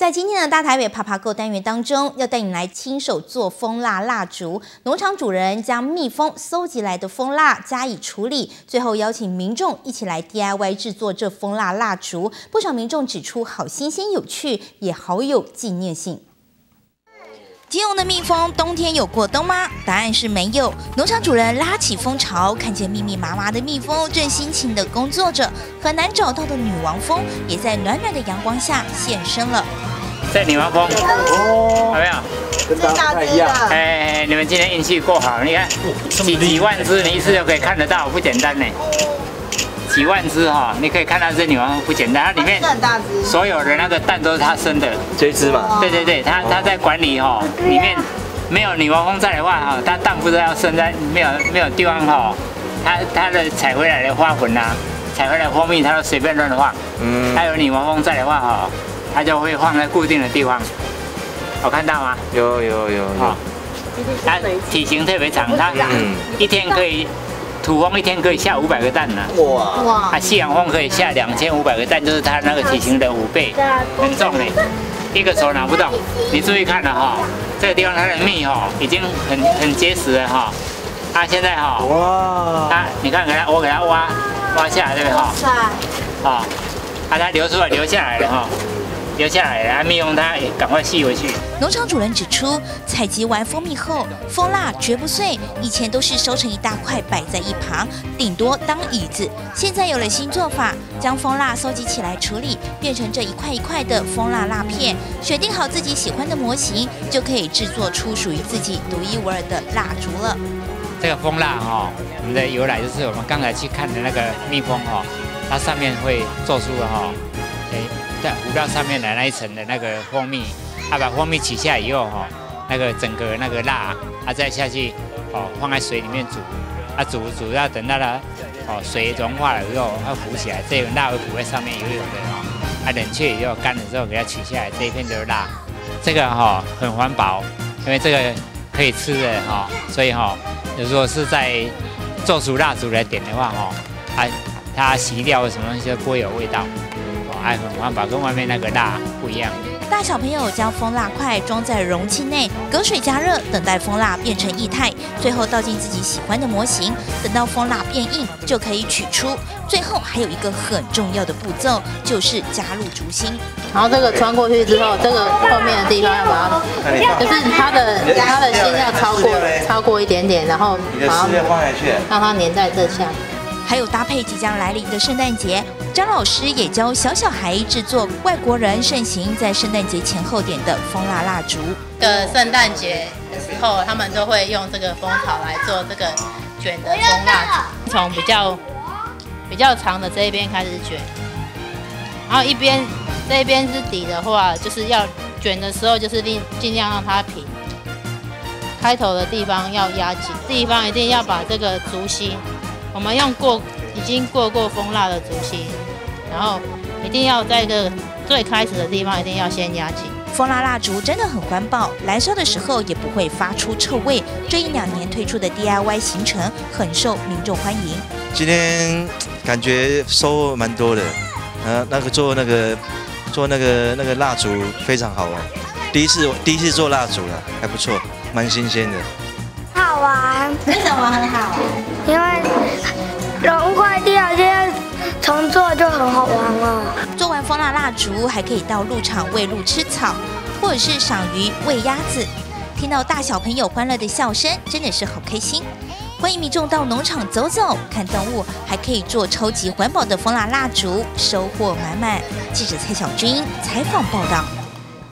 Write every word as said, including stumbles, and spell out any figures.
在今天的大台北爬爬购单元当中，要带你来亲手做蜂蜡蜡烛。农场主人将蜜蜂搜集来的蜂蜡加以处理，最后邀请民众一起来 D I Y 制作这蜂蜡蜡烛。不少民众指出，好新鲜有趣，也好有纪念性。 基隆的蜜蜂冬天有过冬吗？答案是没有。农场主人拉起蜂巢，看见密密麻麻的蜜蜂正辛勤地工作着，很难找到的女王蜂也在暖暖的阳光下现身了。 这女王蜂，哦，有没有？ 跟大家不太一样。 哎，你们今天运气够好，你看几几万只，你一次就可以看得到，不简单呢。 几万只哈，你可以看到这女王蜂不简单，它里面所有的那个蛋都是它生的。 这一只嘛？ 对对对，它它在管理哈，里面没有女王蜂在的话哈，它蛋不知道要生在没有没有地方哈，它它的采回来的花粉呐，采回来的蜂蜜它都随便乱放。嗯。它有女王蜂在的话哈，它就会放在固定的地方。有看到吗？ 有有有有。 它体型特别长，它一天可以。 土蜂一天可以下五百个蛋呢，哇！哇！啊，西洋蜂可以下两千五百个蛋，就是它那个体型的五倍，很重呢，一个手拿不动。你注意看了哈，这个地方它的蜜哈已经很很结实了哈，它现在哈，哇！它你看给它，我给它挖挖下来对不对哈？啊，啊它流出来流下来了哈。 留下来了，蜜蜂它也赶快吸回去。 农场主人指出，采集完蜂蜜后，蜂蜡绝不碎，以前都是收成一大块摆在一旁，顶多当椅子。现在有了新做法，将蜂蜡收集起来处理，变成这一块一块的蜂蜡蜡片。选定好自己喜欢的模型，就可以制作出属于自己独一无二的蜡烛了。 这个蜂蜡哈，我们的由来就是我们刚才去看的那个蜜蜂哈，它上面会做出哈，哎。 在糊到上面的那一层的那个蜂蜜，它把蜂蜜取下以后哈，那个整个那个蜡，它再下去哦放在水里面煮，啊煮煮到等到它哦水融化了以后，它浮起来，这个蜡会浮在上面油油的哈，啊冷却以后干了之后给它取下来，这一片就是蜡，这个哈很环保，因为这个可以吃的哈，所以哈如果是在做出蜡烛来点的话哈，它它洗掉什么东西都不会有味道。 还很环保，跟外面那个蜡不一样。 大小朋友将蜂蜡块装在容器内，隔水加热，等待蜂蜡变成液态，最后倒进自己喜欢的模型。等到蜂蜡变硬，就可以取出。最后还有一个很重要的步骤，就是加入烛芯。 然后这个穿过去之后，这个后面的地方要把它，就是它的它的芯要超过超过一点点，然后把它让它粘在这下。 还有搭配即将来临的圣诞节，张老师也教小小孩制作外国人盛行在圣诞节前后点的蜂蜡蜡烛。 的圣诞节的时候，他们都会用这个蜂巢来做这个卷的蜂蜡烛，从比较比较长的这一边开始卷，然后一边这一边是底的话，就是要卷的时候就是尽尽量让它平，开头的地方要压紧，地方一定要把这个烛芯。 我们用过已经过过蜂蜡的烛芯，然后一定要在这个最开始的地方一定要先压紧。 蜂蜡蜡烛真的很环保，燃烧的时候也不会发出臭味。这一两年推出的 D I Y 行程很受民众欢迎。 今天感觉收获蛮多的，呃，那个做那个做那个那个蜡烛非常好玩，第一次第一次做蜡烛了，还不错，蛮新鲜的。 好玩， 为什么很好玩？ 因为融坏掉，现在重做就很好玩了。 做完蜂蜡蜡烛，还可以到鹿场喂鹿吃草，或者是赏鱼、喂鸭子。听到大小朋友欢乐的笑声，真的是好开心。欢迎民众到农场走走，看动物，还可以做超级环保的蜂蜡蜡烛，收获满满。记者蔡小军采访报道。